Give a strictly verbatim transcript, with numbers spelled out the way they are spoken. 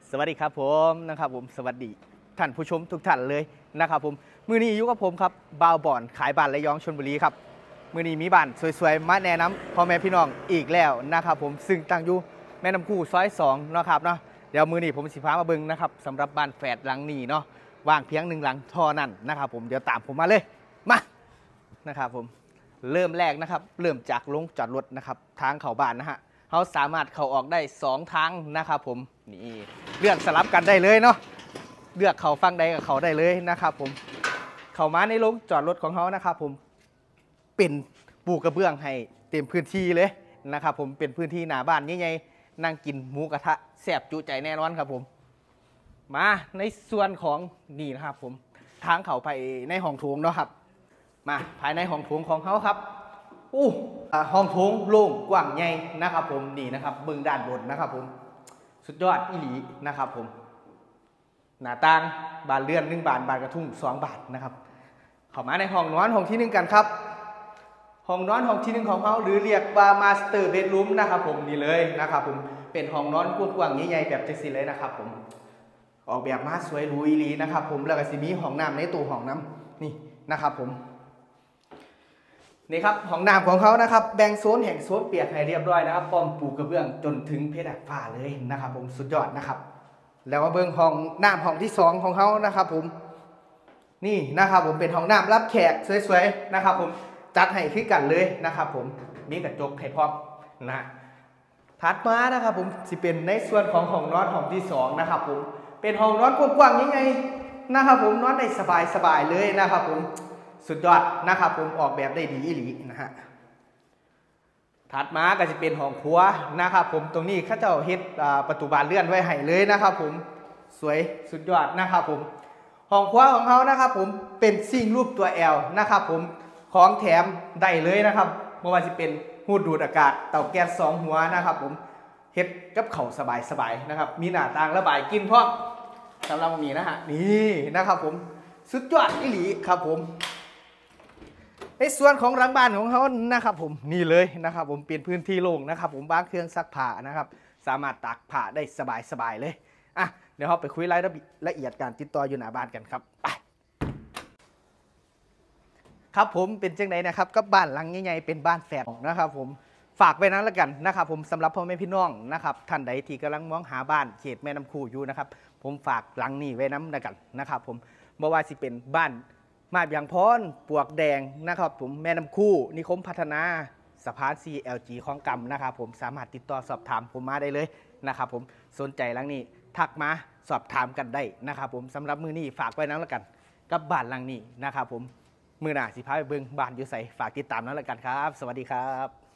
สวัสดีครับผมนะครับผมสวัสดีท่านผู้ชมทุกท่านเลยนะครับผมมือนี้อยู่กับผมครับบ่าวบ่อนขายบ้านระยองชลบุรีครับมือนี้มีบ้านสวยๆมาแนะนำพ่อแม่พี่น้องอีกแล้วนะครับผมซึ่งตั้งอยู่แม่น้ำคู่ซอยสองนะครับเนาะเดี๋ยวมือนี้ผมสิพามาเบิ่งนะครับสำหรับบ้านแฝดหลังนี้เนาะว่างเพียงหนึ่งหลังเท่านั้นนะครับผมเดี๋ยวตามผมมาเลยมานะครับผมเริ่มแรกนะครับเริ่มจากลงจอดรถนะครับทางเข้าบ้านนะฮะเขาสามารถเข้าออกได้สองทางนะครับผมนี่เลือกสลับกันได้เลยเนาะเลือกเขาฟังใดกับเขาได้เลยนะครับผมเข้ามาในโรงจอดรถของเขานะครับผมเป็นปูกระเบื้องให้เต็มพื้นที่เลยนะครับผมเป็นพื้นที่หน้าบ้านใหญ่ๆนั่งกินหมูกระทะแซ่บจุใจแน่นอนครับผมมาในส่วนของนี่นะครับผมทางเขาไปในห้องโถงเนาะครับมาภายในห้องโถงของเขาครับอู้ห้องโถงโล่งกว้างใหญ่นะครับผมนี่นะครับเบื้องด้านบนนะครับผมสุดยอดอีหลีนะครับผมหน้าต่างบานเลื่อนหนึ่งบานบานกระทุ่งสองบาทนะครับเข้ามาในห้องนอนห้องที่หนึ่งกันครับห้องนอนห้องที่หนึ่งของเขาหรือเรียกว่ามาสเตอร์เบดรูมนะครับผมนี่เลยนะครับผมเป็นห้องนอนกว้างๆใหญ่ๆแบบจังซี่เลยนะครับผมออกแบบมาสวยหรูอีหลีนะครับผมแล้วก็สิมีห้องน้ำในตู้ห้องน้ำนี่นะครับผมนี่ครับห้องน้ำของเขานะครับแบ่งโซนแห่งโซนเปียกให้เรียบร้อยนะครับพร้อมปูกระเบื้องจนถึงเพดานฝ้าเลยนะครับผมสุดยอดนะครับแล้วมาเบิ้งห้องน้ำห้องที่สองของเขานะครับผมนี่นะครับผมเป็นห้องน้ำรับแขกสวยๆนะครับผมจัดให้ขึ้นกันเลยนะครับผมมีกระจกให้พร้อมนะถัดมานะครับผมสิเป็นในส่วนของห้องนอนห้องที่สองนะครับผมเป็นห้องนอนกว้างๆยังไงนะครับผมนอนได้สบายๆเลยนะครับผมสุดยอดนะครับผมออกแบบได้ดีอีหลีนะฮะถัดมาก็จะเป็นห้องครัวนะครับผมตรงนี้ข้าเจ้าเฮ็ดประตูบานเลื่อนไว้ให้เลยนะครับผมสวยสุดยอดนะครับผมห้องครัวของเขานะครับผมเป็นซิ่งรูปตัว แอล นะครับผมของแถมได้เลยนะครับไม่ว่าจะเป็นหูดดูดอากาศเตาแก๊สสองหัวนะครับผมเฮ็ดกับเข่าสบายๆนะครับมีหน้าต่างระบายกลิ่นพร้อมสำหรับมีนะฮะนี่นะครับผมสุดยอดอีหลีครับผมในส่วนของหลังบ้านของเขานะครับผมนี่เลยนะครับผมเป็นพื้นที่โล่งนะครับผมบ้านเครื่องซักผ้านะครับสามารถตากผ้าได้สบายๆเลยอ่ะเดี๋ยวเราไปคุยรายละเอียดการติดต่ออยู่หน้าบ้านกันครับไปครับผมเป็นจังไดนะครับก็บ้านหลังใหญ่ๆเป็นบ้านแฝดนะครับผมฝากไว้นั้นละกันนะครับผมสำหรับพ่อแม่พี่น้องนะครับท่านใดที่กำลังมองหาบ้านเขตแม่น้ำคูอยู่นะครับผมฝากหลังนี้ไว้น้ำละกันนะครับผมไม่ว่าสิเป็นบ้านมาบยางพรปวกแดงนะครับผมแม่น้ำคู่นิคมพัฒนาสะพาน ซี แอล จี ของกำนะครับผมสามารถติดต่อสอบถามผมมาได้เลยนะครับผมสนใจหลังนี้ทักมาสอบถามกันได้นะครับผมสำหรับมือนี้ฝากไว้นั้นละกันกับบ้านหลังนี้นะครับผมมือหน้าสิพาไปเบิ่งบ้านอยู่ใส่ฝากติดตามนั้นละกันครับสวัสดีครับ